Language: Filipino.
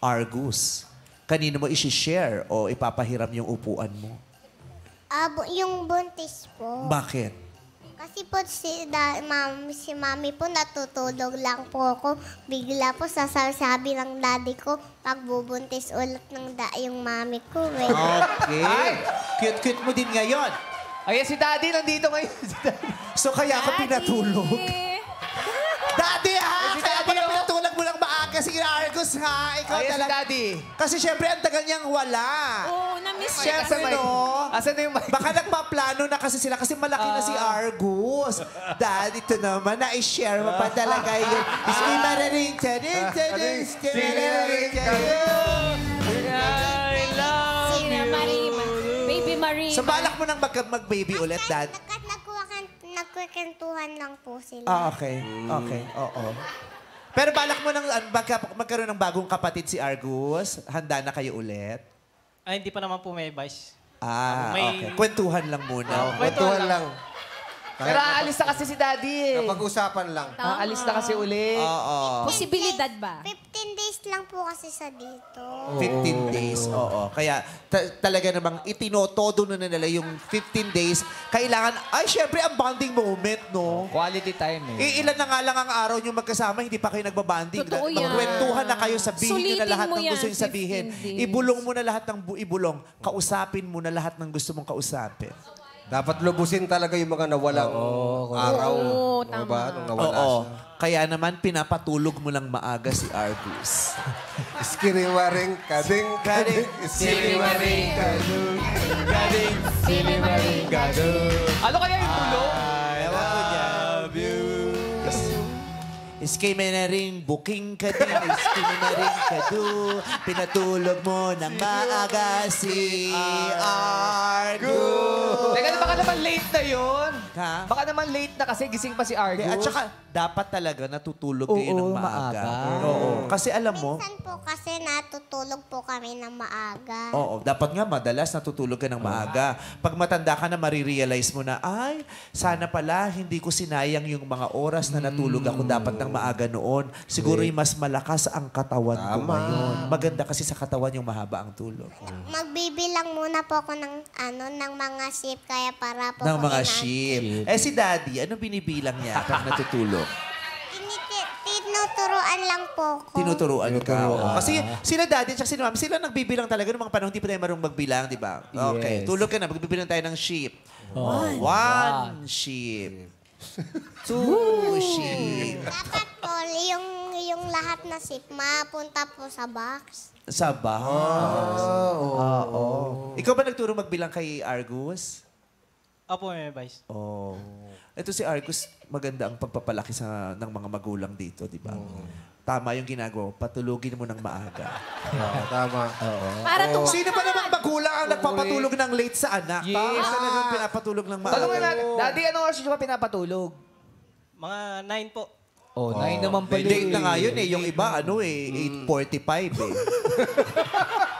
Argus, kanino mo isi-share o ipapahiram yung upuan mo? Yung buntis po. Bakit? Kasi po si mami po natutulog lang po ako. Bigla po sasabi ng daddy ko, pagbubuntis ulit ng yung mami ko. Eh. Okay. Cute-cute mo din ngayon. Ayan, si Daddy nandito ngayon. So kaya ako pinatulog. Daddy, ha? Si Kaya Daddy, pala oh. pinatulog mo lang maaga. Sige, Argus, ha? Ikaw Ayan si talaga. Daddy. Kasi syempre, ang tagal niyang wala. Oo, na-miss niya. Syempre, no? Asan na yung mic? Baka nagpaplano na kasi sila kasi malaki na si Argus. Dad, ito naman, na-share mo pa talaga yun. Iski mararing tarin, tarin, tarin, I love Sina Marima. Baby Marima. So, balak mo nang mag-baby ulit, Dad? Nagkukwentuhan lang po sila. Okay. Okay, oo. Pero balak mo nang magkaroon ng bagong kapatid si Argus? Handa na kayo ulit? Ay, hindi pa naman po may advice. Okay. Kwentuhan lang muna. Kwentuhan lang. Pero aalis na kasi si Daddy eh. Napag-usapan lang. Aalis na kasi uli. Oo. Posibilidad ba? 15 days lang po kasi sa dito. 15 days, oo. Kaya talaga namang itinotodo na nila yung 15 days. Kailangan, ay, syempre, ang bonding moment, no? Quality time eh. Ilan na nga lang ang araw nyo magkasama, hindi pa kayo nagbabanding. Totoo yan. Magkwentuhan na kayo, sabihin nyo na Sulitin lahat mo ng yan, gusto nyo sabihin. 15 days. Ibulong mo na lahat ng ibulong. Kausapin mo na lahat ng gusto mong kausapin. Dapat lubusin talaga yung mga nawalang araw. Oo, Ano tama. ba? Nung nawala Oo. siya. Kaya naman, pinapatulog mo lang maaga si Argus. Iskiriwaring kading kading. Iskiriwaring kading kading. Iskiriwaring kading. Ano kaya yung tulong? Ewan ko dyan. Iskay mo na rin, booking ka din. Iskay mo na rin ka do. Pinatulog mo ng maaga si Argus. Teka, baka naman late na yun. Ha? Baka naman late na kasi gising pa si Argus. At saka, dapat talaga natutulog kayo ng maaga. Oo. Kasi alam mo, Minsan po kasi natutulog po kami ng maaga. oo, dapat nga madalas natutulog ka ng maaga. Pag matanda ka na, marirealize mo na, ay, sana pala hindi ko sinayang yung mga oras na natulog ako dapat ng maaga noon. Siguro yung mas malakas ang katawan ko ngayon. Maganda kasi sa katawan yung mahaba ang tulog. Magbibilang muna po ako ng mga sheep kaya para po Ng ko mga ina- sheep. Eh si Daddy, ano binibilang niya pag natutulog? Tinuturuan lang po ko. Tinuturuan ka. Oo. Kasi sila Daddy at si Mami, sila nagbibilang talaga noong mga panahon hindi pa tayo marunong magbilang, di ba? Okay, tulog ka na, magbibilang tayo ng sheep. One sheep. Two sheep. Dapat po, yung lahat na sheep mapunta po sa box. Sa bahay. Oo. Ikaw ba nagturo magbilang kay Argus? Opo, may advice. Oh. Ito si Argus, maganda ang pagpapalaki ng mga magulang dito, di ba? Tama yung ginagawa, patulugin mo ng maaga. Tama. Para to Sino ba namang magulang ang nagpapatulog ng late sa anak? Yes. Yes. Talagang pinapatulog ng maaga. Tanungin natin, Daddy, anong oras nyo ba pinapatulog? Mga 9 po. Oh, 9 naman pala. Late na nga yun eh. Yung iba, 8:45 eh.